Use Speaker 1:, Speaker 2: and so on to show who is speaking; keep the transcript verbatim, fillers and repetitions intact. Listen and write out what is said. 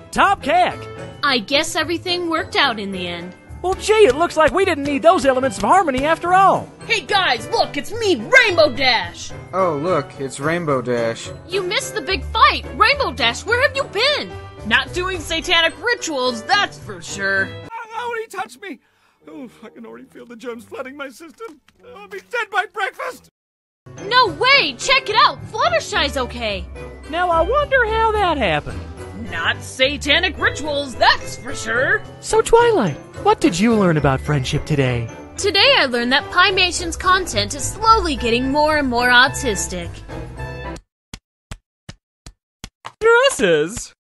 Speaker 1: Tip-top cack.
Speaker 2: I guess everything worked out in the end.
Speaker 1: Well, gee, it looks like we didn't need those elements of harmony after all.
Speaker 3: Hey guys, look, it's me, Rainbow Dash!
Speaker 4: Oh, look, it's Rainbow Dash.
Speaker 2: You missed the big fight! Rainbow Dash, where have you been?
Speaker 3: Not doing satanic rituals, that's for sure.
Speaker 5: Oh, he touched me! Oh, I can already feel the germs flooding my system. I'll be dead by breakfast!
Speaker 2: No way! Check it out! Fluttershy's okay!
Speaker 1: Now, I wonder how that happened.
Speaker 3: Not satanic rituals, that's for sure.
Speaker 1: So, Twilight, what did you learn about friendship today?
Speaker 2: Today I learned that Pymation's content is slowly getting more and more autistic.
Speaker 6: Dresses!